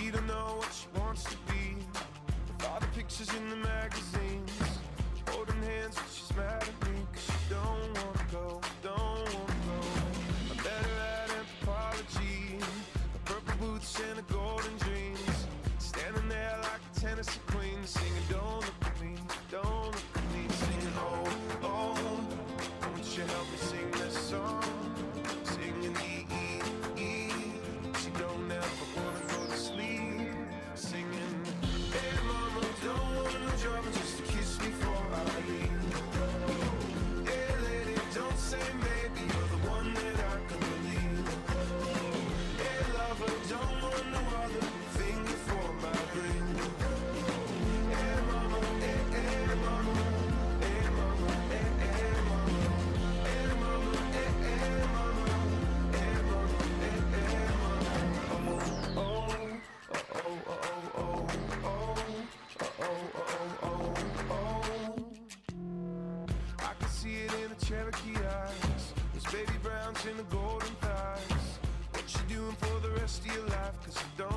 she don't know what she wants to be. With all the pictures in the magazines, holding hands but she's mad at me, cause she don't wanna go, don't wanna go. I'm better at anthropology, the purple boots and the golden dreams, standing there like a Tennessee queen, singing don't look at me, don't look at me, singing oh, oh, won't you help me sing this song, singing E. She don't ever wanna go to sleep, singing hey mama, don't want no drama, just kiss me before I leave. Hey lady, don't say maybe, you're the one that I can believe. Hey lover, don't want no other finger for my ring. Hey mama, hey, hey mama, hey mama, hey, hey mama, hey mama, hey, hey mama, hey mama, hey, hey mama. Oh, oh, oh, oh, oh, oh, oh, oh, oh. I can see it in the Cherokee eyes, those baby browns and the golden thighs. What you doing for the rest of your life? Cause I don't